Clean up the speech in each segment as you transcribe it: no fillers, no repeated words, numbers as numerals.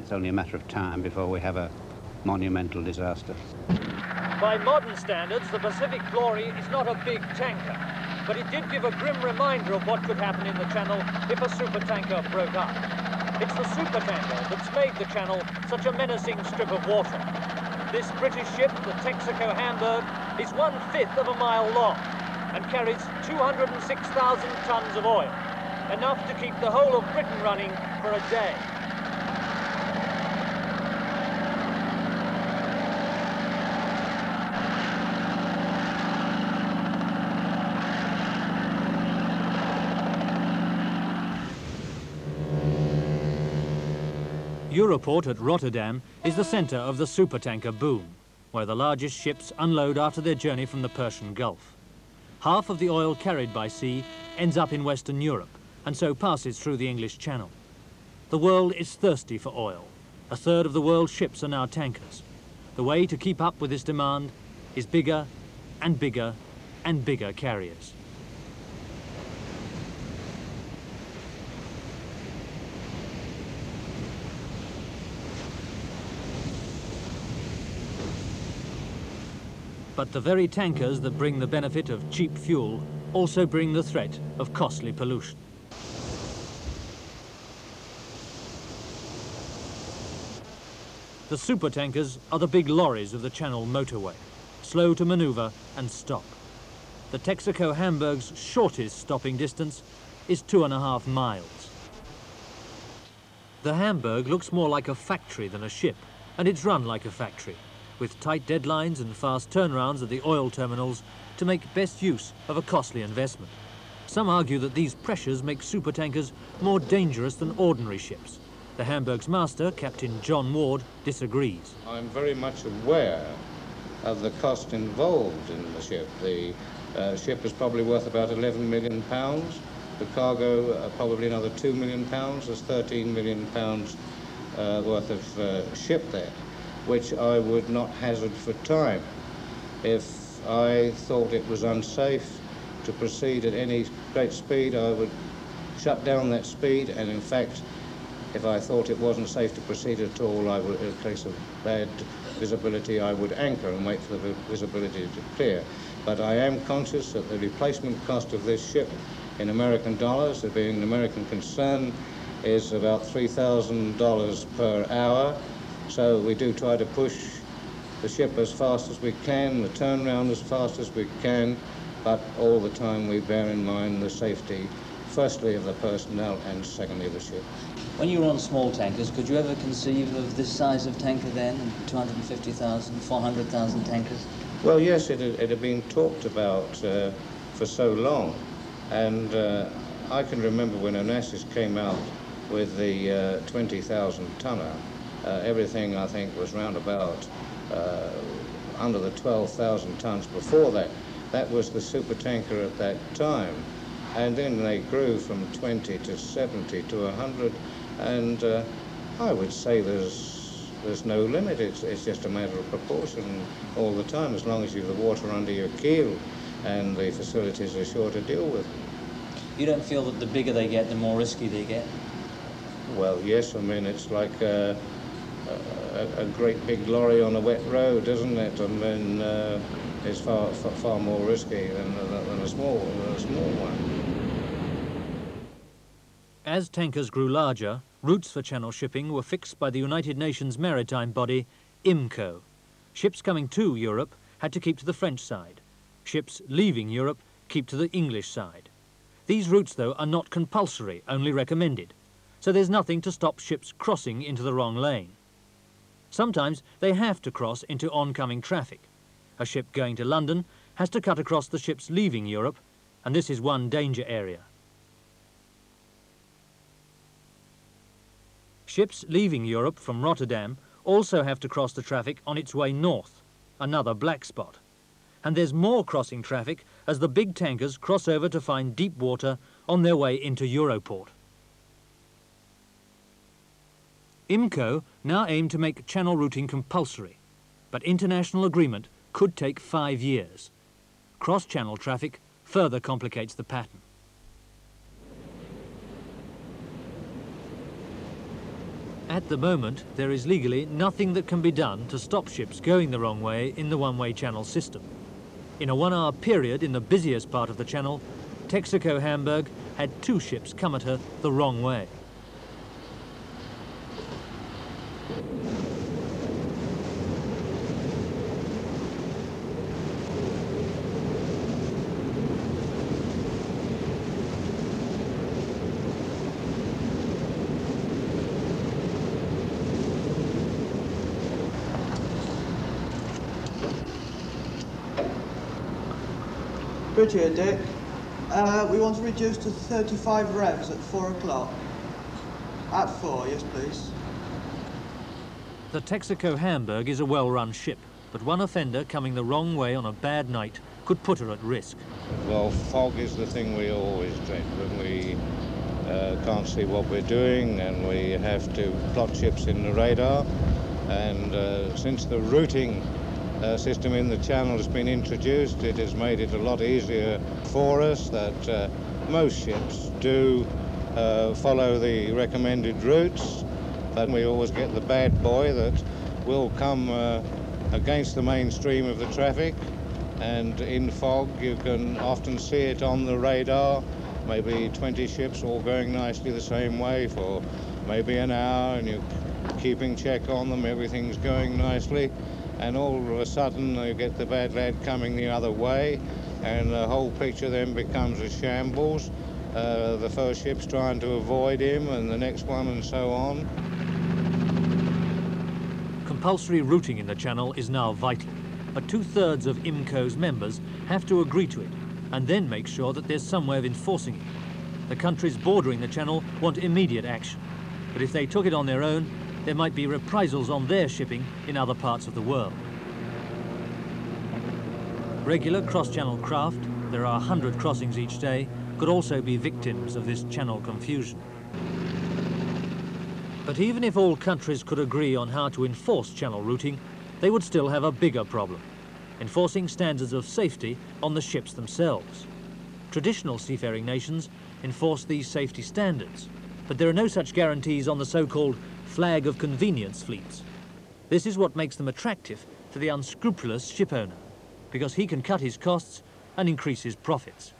it's only a matter of time before we have a monumental disaster. By modern standards, the Pacific Glory is not a big tanker, but it did give a grim reminder of what could happen in the Channel if a supertanker broke up. It's the supertanker that's made the Channel such a menacing strip of water. This British ship, the Texaco Hamburg, is 1/5 of a mile long and carries 206,000 tons of oil, enough to keep the whole of Britain running for a day. Europort at Rotterdam is the centre of the supertanker boom, where the largest ships unload after their journey from the Persian Gulf. Half of the oil carried by sea ends up in Western Europe and so passes through the English Channel. The world is thirsty for oil. A third of the world's ships are now tankers. The way to keep up with this demand is bigger and bigger and bigger carriers. But the very tankers that bring the benefit of cheap fuel also bring the threat of costly pollution. The supertankers are the big lorries of the Channel motorway, slow to manoeuvre and stop. The Texaco Hamburg's shortest stopping distance is 2.5 miles. The Hamburg looks more like a factory than a ship, and it's run like a factory, with tight deadlines and fast turnarounds at the oil terminals to make best use of a costly investment. Some argue that these pressures make supertankers more dangerous than ordinary ships. The Hamburg's master, Captain John Ward, disagrees. I'm very much aware of the cost involved in the ship. The ship is probably worth about £11 million. The cargo, probably another £2 million. There's £13 million worth of ship there, which I would not hazard for time. If I thought it was unsafe to proceed at any great speed, I would shut down that speed, and in fact, if I thought it wasn't safe to proceed at all, I would, in case of bad visibility, I would anchor and wait for the visibility to clear. But I am conscious that the replacement cost of this ship in American dollars, it being an American concern, is about $3,000 per hour. So we do try to push the ship as fast as we can, the turnaround as fast as we can, but all the time we bear in mind the safety, firstly of the personnel and secondly of the ship. When you were on small tankers, could you ever conceive of this size of tanker then, 250,000, 400,000 tankers? Well, yes, it had been talked about for so long, and I can remember when Onassis came out with the 20,000 tonner. Everything, I think, was round about under the 12,000 tons before that. That was the supertanker at that time. And then they grew from 20 to 70 to 100. And I would say there's no limit. It's just a matter of proportion all the time, as long as you have the water under your keel and the facilities are sure to deal with. You don't feel that the bigger they get, the more risky they get? Well, yes. I mean, it's like a great big lorry on a wet road, isn't it? I mean, it's far more risky than a small one. As tankers grew larger, routes for Channel shipping were fixed by the United Nations maritime body, IMCO. Ships coming to Europe had to keep to the French side. Ships leaving Europe keep to the English side. These routes, though, are not compulsory, only recommended, so there's nothing to stop ships crossing into the wrong lane. Sometimes they have to cross into oncoming traffic. A ship going to London has to cut across the ships leaving Europe, and this is one danger area. Ships leaving Europe from Rotterdam also have to cross the traffic on its way north, another black spot. And there's more crossing traffic as the big tankers cross over to find deep water on their way into Europort. IMCO now aim to make channel routing compulsory, but international agreement could take 5 years. Cross-channel traffic further complicates the pattern. At the moment, there is legally nothing that can be done to stop ships going the wrong way in the one-way channel system. In a 1-hour period in the busiest part of the channel, Texaco Hamburg had 2 ships come at her the wrong way. Bridge here, Dick. We want to reduce to 35 revs at 4 o'clock. At 4, yes please. The Texaco Hamburg is a well-run ship, but one offender coming the wrong way on a bad night could put her at risk. Well, fog is the thing we always dread when we can't see what we're doing and we have to plot ships in the radar. And since the routing system in the channel has been introduced, it has made it a lot easier for us that most ships do follow the recommended routes, but we always get the bad boy that will come against the mainstream of the traffic, and in fog you can often see it on the radar, maybe 20 ships all going nicely the same way for maybe an hour, and you're keeping check on them, everything's going nicely. And all of a sudden you get the bad lad coming the other way, and the whole picture then becomes a shambles. The first ship's trying to avoid him and the next one, and so on. Compulsory routing in the channel is now vital, but 2/3 of IMCO's members have to agree to it and then make sure that there's some way of enforcing it. The countries bordering the channel want immediate action, but if they took it on their own, there might be reprisals on their shipping in other parts of the world. Regular cross-channel craft, there are 100 crossings each day, could also be victims of this channel confusion. But even if all countries could agree on how to enforce channel routing, they would still have a bigger problem: enforcing standards of safety on the ships themselves. Traditional seafaring nations enforce these safety standards, but there are no such guarantees on the so-called flag of convenience fleets. This is what makes them attractive to the unscrupulous ship owner, because he can cut his costs and increase his profits.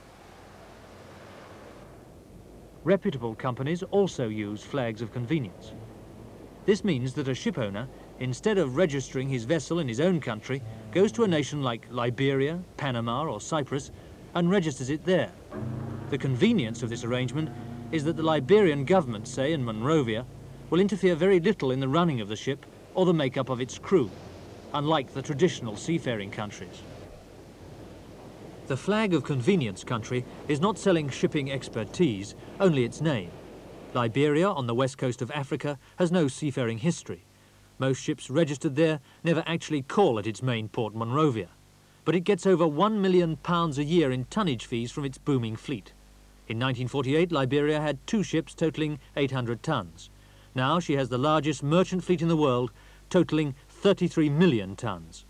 Reputable companies also use flags of convenience. This means that a ship owner, instead of registering his vessel in his own country, goes to a nation like Liberia, Panama or Cyprus and registers it there. The convenience of this arrangement is that the Liberian government, say in Monrovia, will interfere very little in the running of the ship or the makeup of its crew, unlike the traditional seafaring countries. The flag of convenience country is not selling shipping expertise, only its name. Liberia, on the west coast of Africa, has no seafaring history. Most ships registered there never actually call at its main port, Monrovia, but it gets over £1 million a year in tonnage fees from its booming fleet. In 1948, Liberia had 2 ships totaling 800 tons. Now she has the largest merchant fleet in the world, totaling 33 million tons.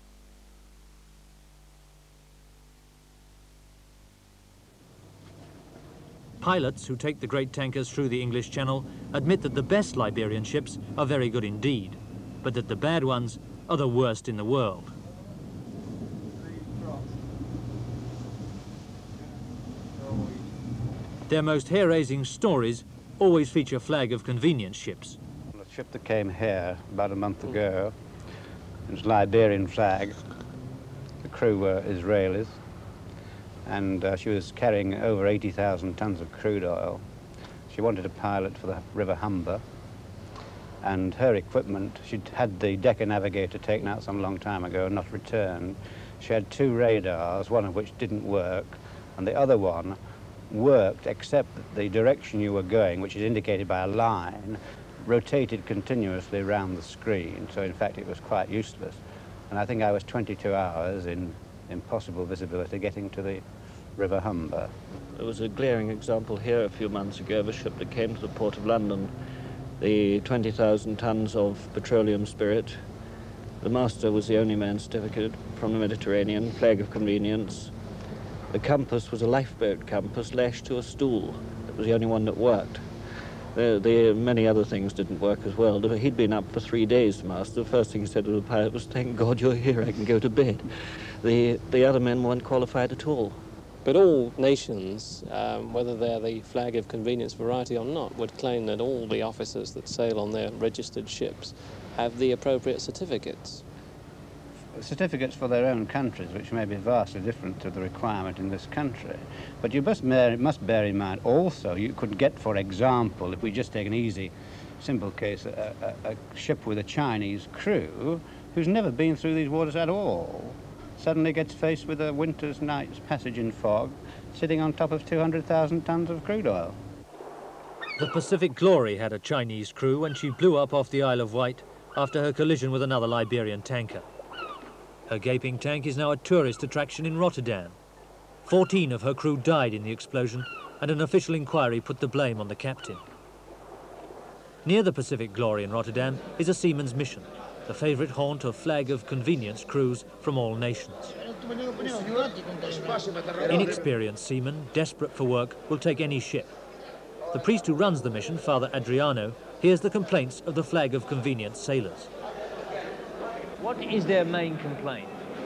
Pilots who take the great tankers through the English Channel admit that the best Liberian ships are very good indeed, but that the bad ones are the worst in the world. Their most hair-raising stories always feature flag of convenience ships. The ship that came here about a month ago, it was Liberian flag. The crew were Israelis, and she was carrying over 80,000 tons of crude oil. She wanted a pilot for the River Humber, and her equipment, she'd had the decker navigator taken out some long time ago and not returned. She had 2 radars, one of which didn't work, and the other one worked, except that the direction you were going, which is indicated by a line, rotated continuously around the screen, so in fact it was quite useless. And I think I was 22 hours in impossible visibility getting to the River Humber. There was a glaring example here a few months ago of a ship that came to the port of London, the 20,000 tons of petroleum spirit. The master was the only man certificate from the Mediterranean, flag of convenience. The compass was a lifeboat compass lashed to a stool. It was the only one that worked. Many other things didn't work as well. He'd been up for 3 days, the master. The first thing he said to the pilot was, "Thank God you're here, I can go to bed." The other men weren't qualified at all. But all nations, whether they're the flag of convenience variety or not, would claim that all the officers that sail on their registered ships have the appropriate certificates. Certificates for their own countries, which may be vastly different to the requirement in this country. But you must bear in mind also, you could get, for example, if we just take an easy, simple case, a ship with a Chinese crew who's never been through these waters at all, suddenly gets faced with a winter's night's passage in fog, sitting on top of 200,000 tons of crude oil. The Pacific Glory had a Chinese crew when she blew up off the Isle of Wight after her collision with another Liberian tanker. Her gaping tank is now a tourist attraction in Rotterdam. 14 of her crew died in the explosion, and an official inquiry put the blame on the captain. Near the Pacific Glory in Rotterdam is a seaman's mission, the favourite haunt of flag of convenience crews from all nations. Inexperienced seamen, desperate for work, will take any ship. The priest who runs the mission, Father Adriano, hears the complaints of the flag of convenience sailors. What is their main complaint?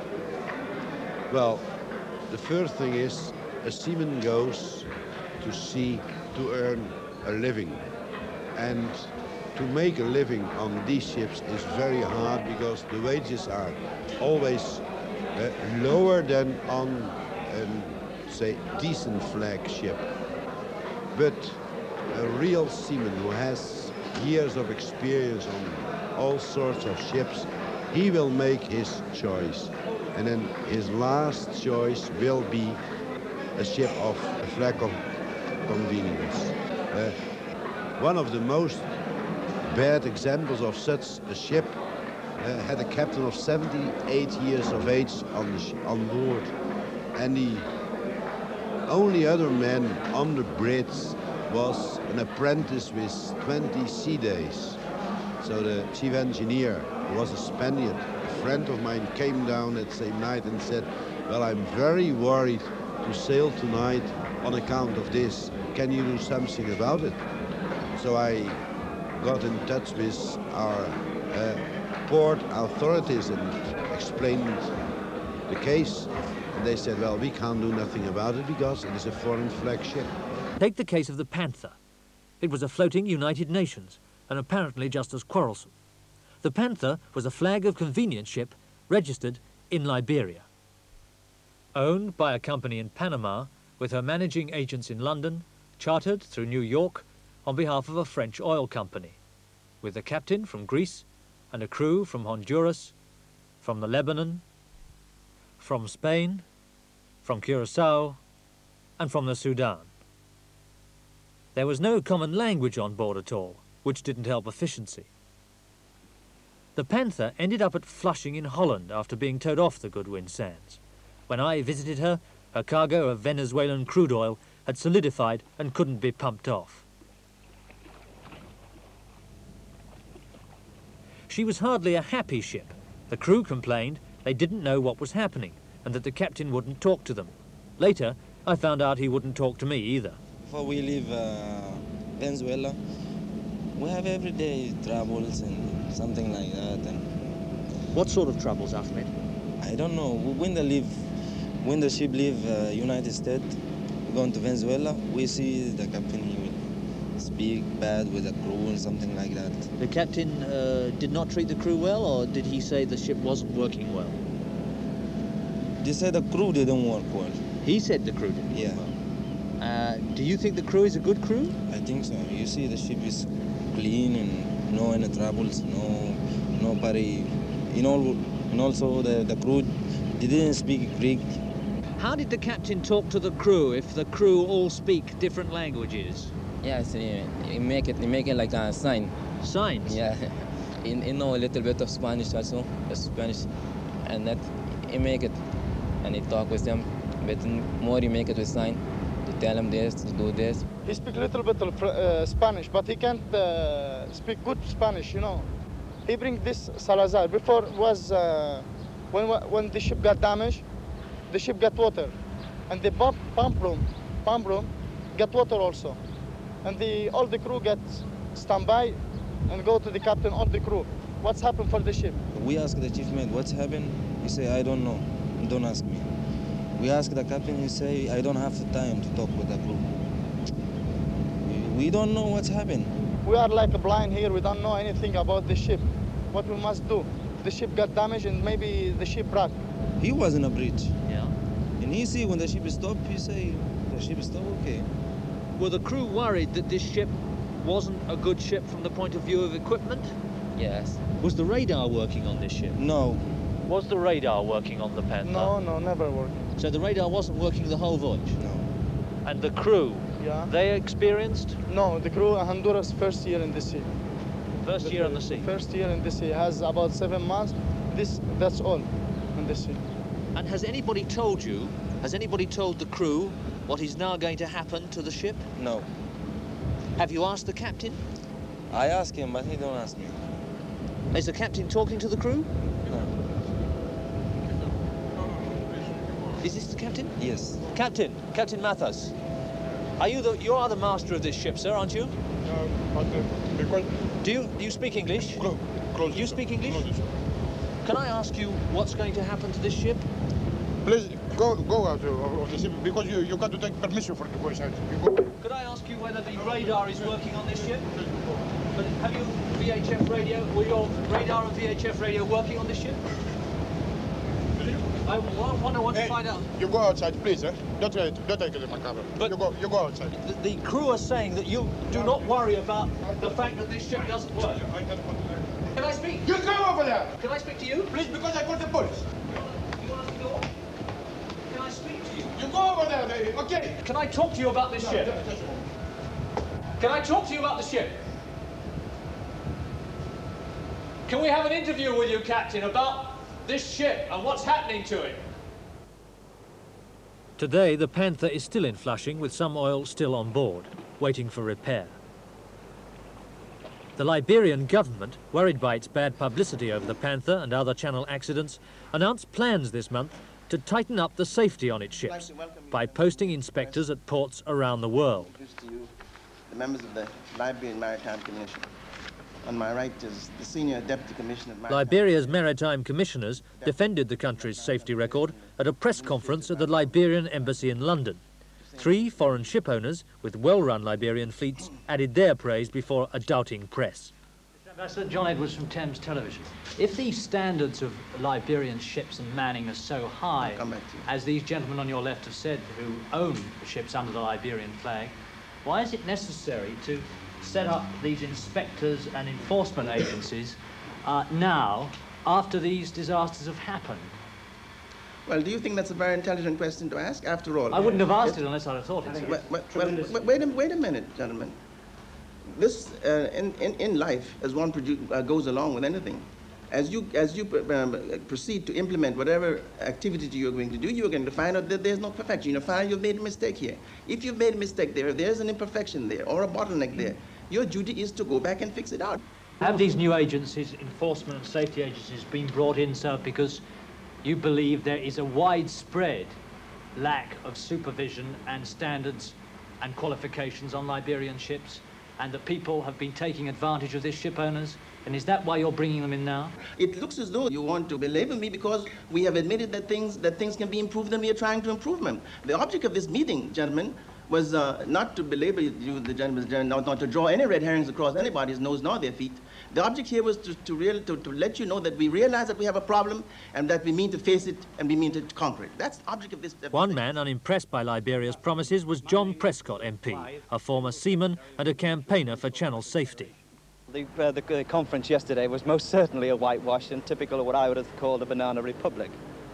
Well, the first thing is a seaman goes to sea to earn a living. And to make a living on these ships is very hard because the wages are always lower than on a, say, decent flag ship. But a real seaman who has years of experience on all sorts of ships, he will make his choice. And then his last choice will be a ship of a flag of convenience. One of the most bad examples of such a ship had a captain of 78 years of age on board. And the only other man on the bridge was an apprentice with 20 sea days. So the chief engineer, who was a Spaniard, a friend of mine, came down that same night and said, "Well, I'm very worried to sail tonight on account of this. Can you do something about it?" So I got in touch with our port authorities and explained the case. And they said, "Well, we can't do nothing about it because it is a foreign flag ship." Take the case of the Panther. It was a floating United Nations, and apparently just as quarrelsome. The Panther was a flag of convenience ship registered in Liberia. Owned by a company in Panama, with her managing agents in London, chartered through New York on behalf of a French oil company, with a captain from Greece and a crew from Honduras, from the Lebanon, from Spain, from Curacao, and from the Sudan. There was no common language on board at all, which didn't help efficiency. The Panther ended up at Flushing in Holland after being towed off the Goodwin Sands. When I visited her, her cargo of Venezuelan crude oil had solidified and couldn't be pumped off. She was hardly a happy ship. The crew complained they didn't know what was happening and that the captain wouldn't talk to them. Later, I found out he wouldn't talk to me either. Before we leave Venezuela, we have everyday troubles and something like that. And what sort of troubles, Ahmed? I don't know. When the ship leave United States, going to Venezuela, we see the captain, he will speak bad with the crew and something like that. The captain did not treat the crew well, or did he say the ship wasn't working well? They said the crew didn't work well. He said the crew didn't work well? Do you think the crew is a good crew? I think so. You see the ship is clean and no any troubles, nobody, and also the crew, they didn't speak Greek. How did the captain talk to the crew if the crew all speak different languages? Yes, he make it like a sign. Signs? Yeah, he know a little bit of Spanish also, Spanish, and that he make it, and he talk with them, but more he make it with sign. To tell him this, to do this. He speaks a little bit of Spanish, but he can't speak good Spanish, you know. He bring this Salazar. Before was, when the ship got damaged, the ship got water. And the pump room got water also. and all the crew get standby and go to the captain of the crew. What's happened for the ship? We ask the chief mate, what's happened? He say, I don't know, don't ask me. We ask the captain, he say, I don't have the time to talk with the crew. We don't know what's happened. We are like blind here, we don't know anything about the ship. What we must do? The ship got damaged and maybe the ship broke. He was in a bridge. Yeah. And he see when the ship stopped, he say, the ship is still okay. Were the crew worried that this ship wasn't a good ship from the point of view of equipment? Yes. Was the radar working on this ship? No. Was the radar working on the Panther? No, never working. So the radar wasn't working the whole voyage? No. And the crew? Yeah. They experienced? No, the crew in Honduras first year in the sea. First year on the sea? First year in the sea. Has about 7 months. That's all in the sea. And has anybody told the crew what is now going to happen to the ship? No. Have you asked the captain? I ask him, but he don't ask me. Is the captain talking to the crew? No. Is this the captain? Yes. Captain Mathas, you are the master of this ship, sir, aren't you? Because Do you speak English? close. You speak English? Can I ask you what's going to happen to this ship? Please go out of the ship because you got to take permission for the voice out. Could I ask you whether the radar is working on this ship? But have you VHF radio? Were your radar and VHF radio working on this ship? I want to find out. You go outside, please. Don't take the macabre. But you go outside. The crew are saying that you do not worry about the fact that this ship doesn't work. Can I speak? You go over there. Can I speak to you? Please, because I called the police. You want us to go on? Can I speak to you? You go over there, okay? Can I talk to you about this ship? Can I talk to you about the ship? Can we have an interview with you, Captain, about this ship and what's happening to it? Today, the Panther is still in Flushing with some oil still on board, waiting for repair. The Liberian government, worried by its bad publicity over the Panther and other channel accidents, announced plans this month to tighten up the safety on its ships by posting inspectors at ports around the world. The members of the Liberian Maritime Commission. On my right is the Senior Deputy Commissioner of Maritime. Liberia's maritime commissioners defended the country's safety record at a press conference at the Liberian Embassy in London. 3 foreign ship owners with well-run Liberian fleets added their praise before a doubting press. Ambassador John Edwards from Thames Television. If the standards of Liberian ships and manning are so high, as these gentlemen on your left have said, who own ships under the Liberian flag, why is it necessary to set up these inspectors and enforcement agencies now, after these disasters have happened? Well, do you think that's a very intelligent question to ask? After all, I wouldn't have asked it unless I'd have thought it. Wait a minute, gentlemen. This in life, as one goes along with anything, as you proceed to implement whatever activity you're going to do, you're going to find out that there's no perfection. You find you've made a mistake here. If you've made a mistake there, if there's an imperfection there or a bottleneck there, your duty is to go back and fix it out. Have these new agencies, enforcement and safety agencies, been brought in, sir, because you believe there is a widespread lack of supervision and standards and qualifications on Liberian ships, and that people have been taking advantage of this, ship owners? And is that why you're bringing them in now? It looks as though you want to belabor me because we have admitted that things can be improved and we are trying to improve them. The object of this meeting, gentlemen, was not to belabor you, the gentlemen, not to draw any red herrings across anybody's nose nor their feet. The object here was to let you know that we realize that we have a problem and that we mean to face it and we mean to conquer it. That's the object of this. One man unimpressed by Liberia's promises was John Prescott MP, a former seaman and a campaigner for channel safety. The conference yesterday was most certainly a whitewash and typical of what I would have called a banana republic.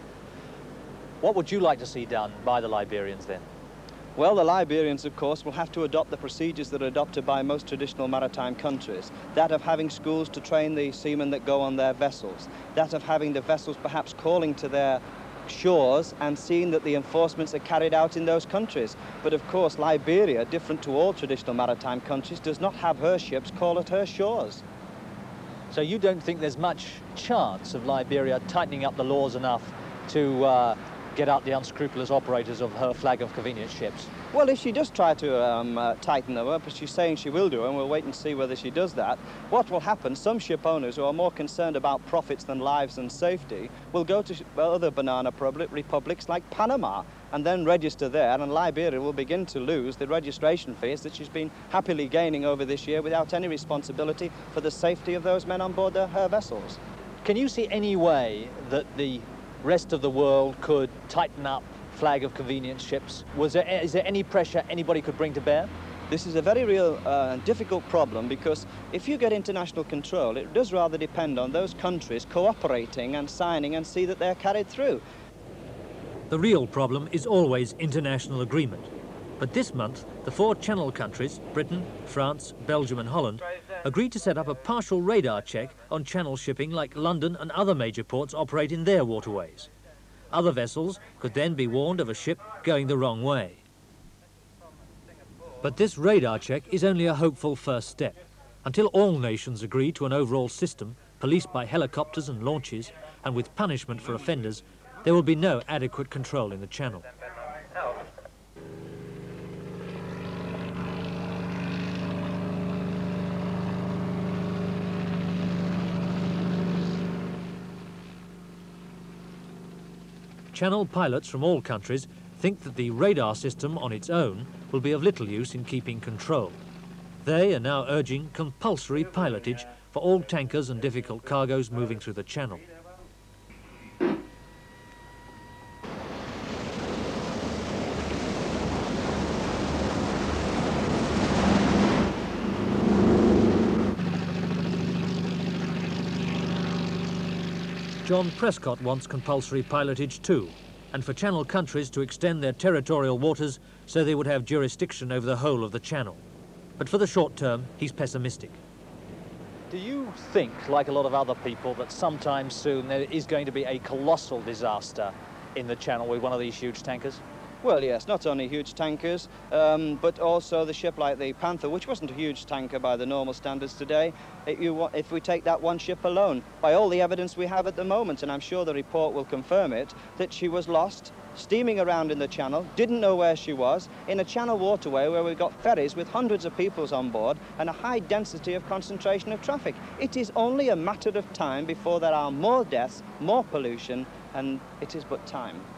What would you like to see done by the Liberians then? Well, the Liberians, of course, will have to adopt the procedures that are adopted by most traditional maritime countries. That of having schools to train the seamen that go on their vessels. That of having the vessels perhaps calling to their shores and seeing that the enforcements are carried out in those countries. But of course, Liberia, different to all traditional maritime countries, does not have her ships call at her shores. So you don't think there's much chance of Liberia tightening up the laws enough to get out the unscrupulous operators of her flag of convenience ships? Well, if she does try to tighten them up, as she's saying she will do, and we'll wait and see whether she does that, what will happen, some ship owners who are more concerned about profits than lives and safety will go to other banana republics like Panama and then register there, and Liberia will begin to lose the registration fees that she's been happily gaining over this year without any responsibility for the safety of those men on board her vessels. Can you see any way that the rest of the world could tighten up flag of convenience ships? Is there any pressure anybody could bring to bear? This is a very real difficult problem, because if you get international control, it does rather depend on those countries cooperating and signing and see that they're carried through. The real problem is always international agreement. But this month, the 4 Channel countries, Britain, France, Belgium and Holland, agreed to set up a partial radar check on Channel shipping like London and other major ports operate in their waterways. Other vessels could then be warned of a ship going the wrong way. But this radar check is only a hopeful first step. Until all nations agree to an overall system, policed by helicopters and launches, and with punishment for offenders, there will be no adequate control in the Channel. Channel pilots from all countries think that the radar system on its own will be of little use in keeping control. They are now urging compulsory pilotage for all tankers and difficult cargoes moving through the Channel. John Prescott wants compulsory pilotage too, and for Channel countries to extend their territorial waters so they would have jurisdiction over the whole of the Channel. But for the short term, he's pessimistic. Do you think, like a lot of other people, that sometime soon there is going to be a colossal disaster in the Channel with one of these huge tankers? Well, yes, not only huge tankers, but also the ship like the Panther, which wasn't a huge tanker by the normal standards today. If we take that one ship alone, by all the evidence we have at the moment, and I'm sure the report will confirm it, that she was lost, steaming around in the Channel, didn't know where she was, in a Channel waterway where we've got ferries with hundreds of people on board and a high density of concentration of traffic. It is only a matter of time before there are more deaths, more pollution, and it is but time.